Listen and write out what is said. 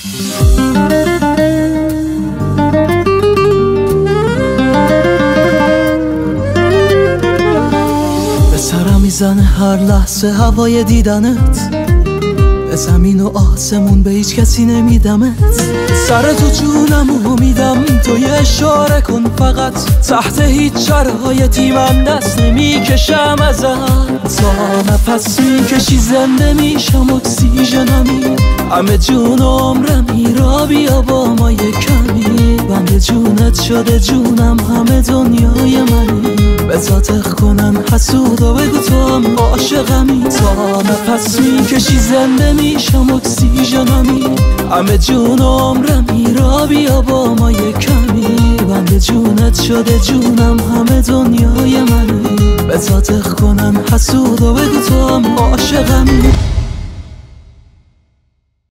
به سرم میزنه هر لحظه هوای دیدنت، به زمین و آسمون به هیچ کسی نمیدمت. سر تو جونمو میدم، تو یه اشاره کن فقط، تحت هیچ شرایطی من دست نمیکشم ازت. تا نفس میکشی زنده میشم، اکسیژنمی، همه جون و عمرمی را بیا با ما یه کمی. بند جونت شده جونم، همه دنیای منی، به ذاتخ کنن حسود و بگو تو هم عاشقمی. تا نفس میکشی زنده میشم، اکسیژنمی، همه جون و عمرمی را بیا با ما یه کمی. بند جونت شده جونم، همه دنیای منی، به ذاتخ کنن حسود و بگو تو هم عاشقمی.